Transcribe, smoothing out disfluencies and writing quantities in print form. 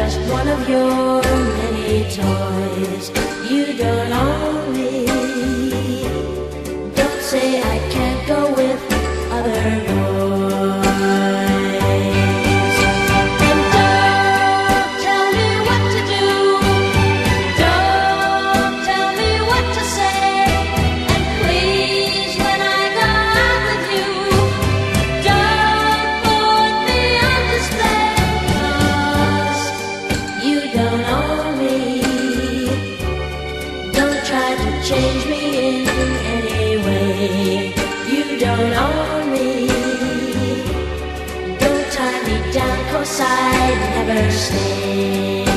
just one of your many toys. You don't own me. Don't say I can't go with other boys. And don't tell me what to do. Don't tell me what to say. And please, when I go out with you, don't put me on display. 'Cause you don't own me. Don't try to change me in any way. You don't own me. Don't tie me down, 'cause I'd never stay.